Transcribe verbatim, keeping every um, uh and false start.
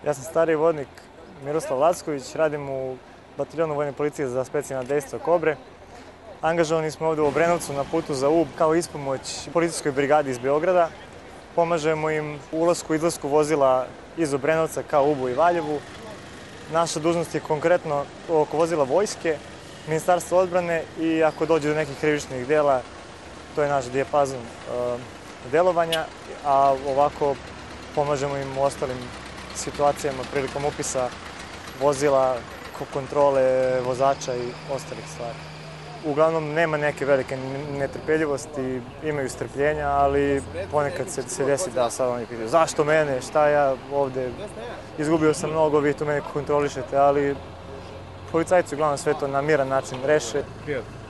Ja sam stariji vodnik Miroslav Lacković, radim u bataljonu vojne policije za specijalna dejstva Kobre. Angažovani smo ovdje u Obrenovcu na putu za Ub kao ispomoć policijskoj brigadi iz Beograda. Pomažemo im u ulasku i izlasku vozila iz Obrenovca ka Ubu i Valjevu. Naša dužnost je konkretno oko vozila vojske, Ministarstva odbrane i ako dođe do nekih krivičnih dela, to je naš dijapazon uh, delovanja, a ovako pomažemo im u ostalim situacijama prilikom upisa vozila, kontrole vozača i ostalih stvari. Uglavnom nema neke velike netrpeljivosti, imaju strpljenja, ali ponekad se, se desi da sad oni pitaju zašto mene, šta ja ovde, izgubio sam mnogo, vi tu mene kontrolišete, ali policajci uglavnom sve to na miran način reše.